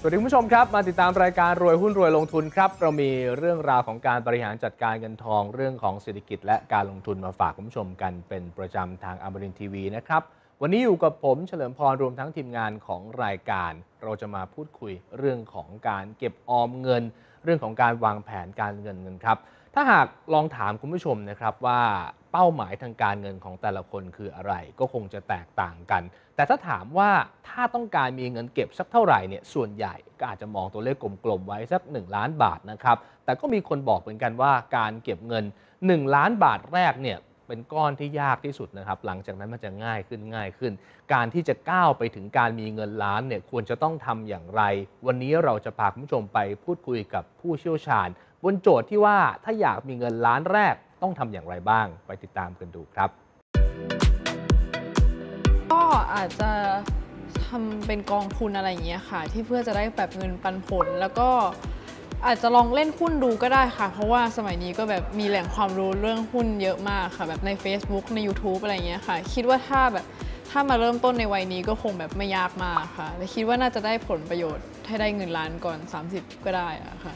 สวัสดีคุณผู้ชมครับมาติดตามรายการรวยหุ้นรวยลงทุนครับเรามีเรื่องราวของการบริหารจัดการเงินทองเรื่องของเศรษฐกิจและการลงทุนมาฝากคุณผู้ชมกันเป็นประจำทางอมรินทร์ทีวีนะครับวันนี้อยู่กับผมเฉลิมพรรวมทั้งทีมงานของรายการเราจะมาพูดคุยเรื่องของการเก็บออมเงินเรื่องของการวางแผนการเงินครับถ้าหากลองถามคุณผู้ชมนะครับว่าเป้าหมายทางการเงินของแต่ละคนคืออะไรก็คงจะแตกต่างกันแต่ถ้าถามว่าถ้าต้องการมีเงินเก็บสักเท่าไหร่เนี่ยส่วนใหญ่ก็อาจจะมองตัวเลขกลมๆไว้สัก1 ล้านบาทนะครับแต่ก็มีคนบอกเหมือนกันว่าการเก็บเงิน1 ล้านบาทแรกเนี่ยเป็นก้อนที่ยากที่สุดนะครับหลังจากนั้นมันจะง่ายขึ้นการที่จะก้าวไปถึงการมีเงินล้านเนี่ยควรจะต้องทำอย่างไรวันนี้เราจะพาคุณผู้ชมไปพูดคุยกับผู้เชี่ยวชาญบนโจทย์ที่ว่าถ้าอยากมีเงินล้านแรกต้องทำอย่างไรบ้างไปติดตามกันดูครับก็อาจจะทำเป็นกองทุนอะไรอย่างเงี้ยค่ะที่เพื่อจะได้แบบเงินปันผลแล้วก็อาจจะลองเล่นหุ้นดูก็ได้ค่ะเพราะว่าสมัยนี้ก็แบบมีแหล่งความรู้เรื่องหุ้นเยอะมากค่ะแบบใน Facebook ใน YouTube อะไรเงี้ยค่ะคิดว่าถ้ามาเริ่มต้นในวัยนี้ก็คงแบบไม่ยากมากค่ะและคิดว่าน่าจะได้ผลประโยชน์ให้ได้เงินล้านก่อน30ก็ได้อะค่ะ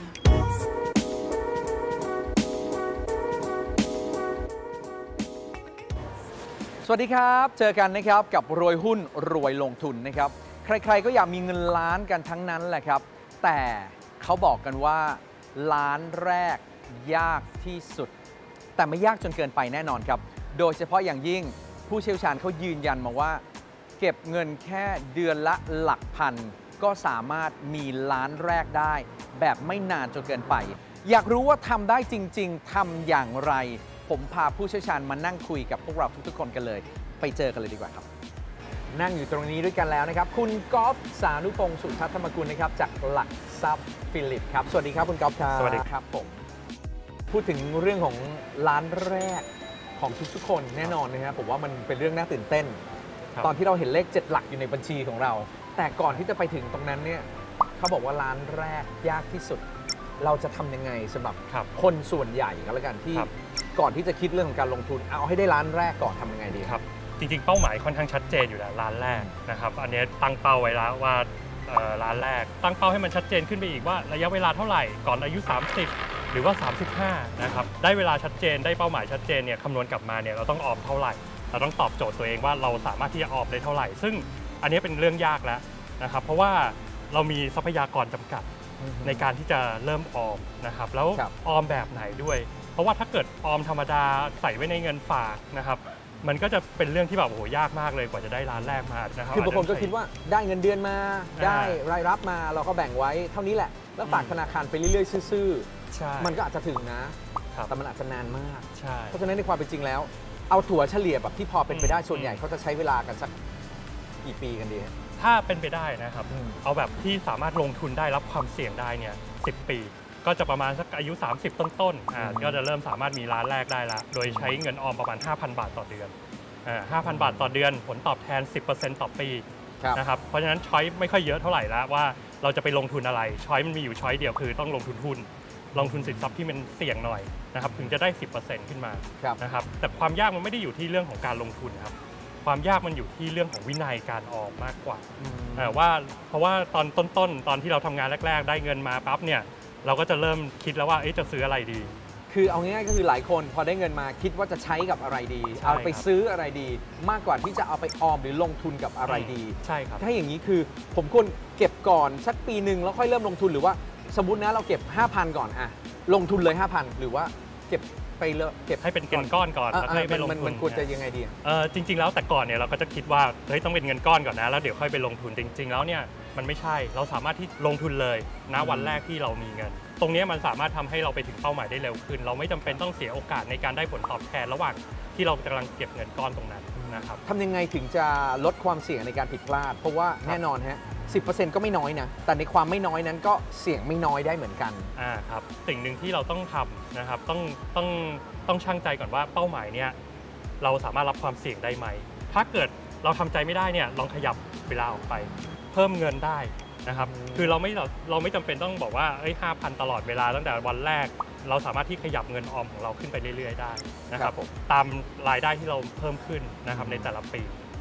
สวัสดีครับเจอกันนะครับกับรวยหุ้นรวยลงทุนนะครับใครๆก็อยากมีเงินล้านกันทั้งนั้นแหละครับแต่เขาบอกกันว่าล้านแรกยากที่สุดแต่ไม่ยากจนเกินไปแน่นอนครับโดยเฉพาะอย่างยิ่งผู้เชี่ยวชาญเขายืนยันมาว่าเก็บเงินแค่เดือนละหลักพันก็สามารถมีล้านแรกได้แบบไม่นานจนเกินไปอยากรู้ว่าทำได้จริงๆทำอย่างไรผมพาผู้เชี่ยวชาญมานั่งคุยกับพวกเราทุกๆคนกันเลยไปเจอกันเลยดีกว่าครับนั่งอยู่ตรงนี้ด้วยกันแล้วนะครับคุณก๊อฟสานุพงศ์สุทัศน์ธรรมกุลนะครับจากหลักทรัพย์ฟิลิปครับสวัสดีครับคุณก๊อฟครับสวัสดีครับผมพูดถึงเรื่องของล้านแรกของทุกๆคนแน่นอนนะครับผมว่ามันเป็นเรื่องน่าตื่นเต้นตอนที่เราเห็นเลข7 หลักอยู่ในบัญชีของเราแต่ก่อนที่จะไปถึงตรงนั้นเนี่ยเขาบอกว่าล้านแรกยากที่สุดเราจะทำยังไงสำหรับคนส่วนใหญ่ก็แล้วกันที่ก่อนที่จะคิดเรื่องของการลงทุนเอาให้ได้ล้านแรกก่อนทำยังไงดีครับจริงๆเป้าหมายค่อนข้างชัดเจนอยู่แล้วล้านแรกนะครับอันนี้ตั้งเป้าไว้แล้วว่าล้านแรกตั้งเป้าให้มันชัดเจนขึ้นไปอีกว่าระยะเวลาเท่าไหร่ก่อนอายุ30หรือว่า35นะครับได้เวลาชัดเจนได้เป้าหมายชัดเจนเนี่ยคำนวณกลับมาเนี่ยเราต้องออมเท่าไหร่เราต้องตอบโจทย์ตัวเองว่าเราสามารถที่จะออมได้เท่าไหร่ซึ่งอันนี้เป็นเรื่องยากแล้วนะครับเพราะว่าเรามีทรัพยากรจำกัดในการที่จะเริ่มออมนะครับแล้วออมแบบไหนด้วยเพราะว่าถ้าเกิดออมธรรมดาใส่ไว้ในเงินฝากนะครับมันก็จะเป็นเรื่องที่แบบโอ้โหยากมากเลยกว่าจะได้ล้านแรกมานะครับคือบางคนก็คิดว่าได้เงินเดือนมาได้รายรับมาเราก็แบ่งไว้เท่านี้แหละแล้วฝากธนาคารไปเรื่อยๆซื่อๆมันก็อาจจะถึงนะแต่มันอาจจะนานมากเพราะฉะนั้นในความเป็นจริงแล้วเอาถั่วเฉลี่ยแบบที่พอเป็นไปได้ส่วนใหญ่เขาจะใช้เวลากันสักกี่ปีกันดีถ้าเป็นไปได้นะครับเอาแบบที่สามารถลงทุนได้รับความเสี่ยงได้เนี่ย10 ปีก็จะประมาณสักอายุ30ต้นๆก็จะเริ่มสามารถมีล้านแรกได้แล้วโดยใช้เงินออมประมาณ 5,000 บาทต่อเดือน 5,000 บาทต่อเดือนผลตอบแทน 10% ต่อปีนะครับเพราะฉะนั้นช้อยไม่ค่อยเยอะเท่าไหร่แล้วว่าเราจะไปลงทุนอะไรช้อยมันมีอยู่ช้อยเดียวคือต้องลงทุนหุ้นลงทุนสินทรัพย์ที่มันเสี่ยงหน่อยนะครับถึงจะได้ 10% ขึ้นมานะครับแต่ความยากมันไม่ได้อยู่ที่เรื่องของการลงทุนครับความยากมันอยู่ที่เรื่องของวินัยการออมมากกว่าว่าเพราะว่าตอนต้นๆตอนที่เราทำงานแรกๆได้เงินมาปั๊บเนี่ยเราก็จะเริ่มคิดแล้วว่าจะซื้ออะไรดีคือเอาง่ายๆก็คือหลายคนพอได้เงินมาคิดว่าจะใช้กับอะไรดีเอาไปซื้ออะไรดีมากกว่าที่จะเอาไปออมหรือลงทุนกับอะไรดีใช่ครับถ้าอย่างนี้คือผมควรเก็บก่อนสักปีหนึ่งแล้วค่อยเริ่มลงทุนหรือว่าสมมตินะเราเก็บ 5,000 ก่อนลงทุนเลย 5,000 หรือว่าเก็บไปเลยเก็บให้เป็นเงินก้อนก่อนแล้วค่อยไปลงทุนมันควรจะยังไงดีจริงๆแล้วแต่ก่อนเนี่ยเราก็จะคิดว่าเฮ้ยต้องเป็นเงินก้อนก่อนนะแล้วเดี๋ยวค่อยไปลงทุนจริงๆแล้วเนี่ยมันไม่ใช่เราสามารถที่ลงทุนเลยณวันแรกที่เรามีเงินตรงนี้มันสามารถทำให้เราไปถึงเป้าหมายได้เร็วขึ้นเราไม่จำเป็นต้องเสียโอกาสในการได้ผลตอบแทนระหว่างที่เรากำลังเก็บเงินก้อนตรงนั้นนะครับทำยังไงถึงจะลดความเสี่ยงในการผิดพลาดเพราะว่าแน่นอนฮะ 10% ก็ไม่น้อยนะแต่ในความไม่น้อยนั้นก็เสี่ยงไม่น้อยได้เหมือนกันครับสิ่งหนึ่งที่เราต้องทำนะครับต้องชั่งใจก่อนว่าเป้าหมายเนี่ยเราสามารถรับความเสี่ยงได้ไหมถ้าเกิดเราทำใจไม่ได้เนี่ยลองขยับเวลาออกไปเพิ่มเงินได้นะครับคือเราไม่จำเป็นต้องบอกว่า5,000 ตลอดเวลาตั้งแต่วันแรกเราสามารถที่ขยับเงินออมของเราขึ้นไปเรื่อยๆได้นะครับตามรายได้ที่เราเพิ่มขึ้นนะครับในแต่ละปี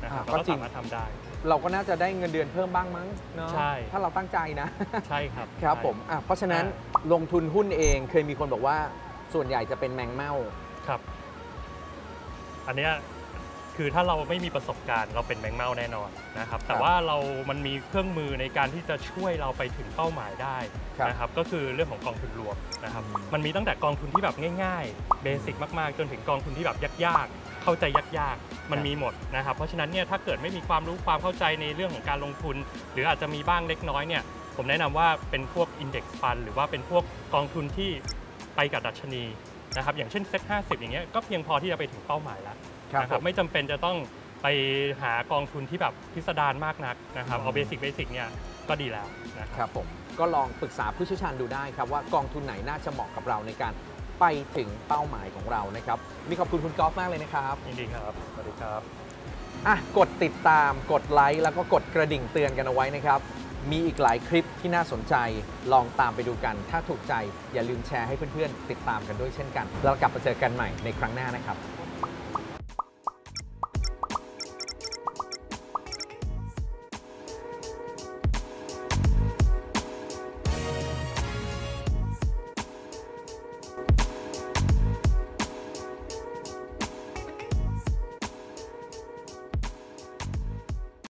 นะครับก็เราก็จริงสามารถทำได้เราก็น่าจะได้เงินเดือนเพิ่มบ้างมั้งเนาะใช่ถ้าเราตั้งใจนะใช่ครับครับใช่ผมเพราะฉะนั้นลงทุนหุ้นเองเคยมีคนบอกว่าส่วนใหญ่จะเป็นแมงเม่าครับ อันเนี้ยคือถ้าเราไม่มีประสบการณ์เราเป็นแมงเม่าแน่นอนนะครับ แต่ว่ามันมีเครื่องมือในการที่จะช่วยเราไปถึงเป้าหมายได้นะครับ ก็คือเรื่องของกองทุนรวมนะครับ มันมีตั้งแต่กองทุนที่แบบง่ายๆเบสิกมากๆจนถึงกองทุนที่แบบยากๆเข้าใจยากๆมันมีหมดนะครับ เพราะฉะนั้นเนี่ยถ้าเกิดไม่มีความรู้ความเข้าใจในเรื่องของการลงทุน หรืออาจจะมีบ้างเล็กน้อยเนี่ยผมแนะนำว่าเป็นพวก Index Fund หรือว่าเป็นพวกกองทุนที่ไปกับดัชนีนะครับอย่างเช่นเซ็ต50อย่างเงี้ยก็เพียงพอที่จะไปถึงเป้าหมายแล้วนะครับไม่จำเป็นจะต้องไปหากองทุนที่แบบพิสดารมากนักนะครับเอาเบสิกเนี่ยก็ดีแล้วนะคครับ รับผมก็ลองปรึกษาผู้เชี่ยวชาญดูได้ครับว่ากองทุนไหนน่าจะเหมาะกับเราในการไปถึงเป้าหมายของเรานะครับมีขอบคุณคุณกอล์ฟมากเลยนะครับยินดีครับสวัสดีครับกดติดตามกดไลค์แล้วก็กดกระดิ่งเตือนกันเอาไว้นะครับมีอีกหลายคลิปที่น่าสนใจลองตามไปดูกันถ้าถูกใจอย่าลืมแชร์ให้เพื่อนๆติดตามกันด้วยเช่นกันแล้วกลับมาเจอกันใหม่ในครั้งหน้านะครับ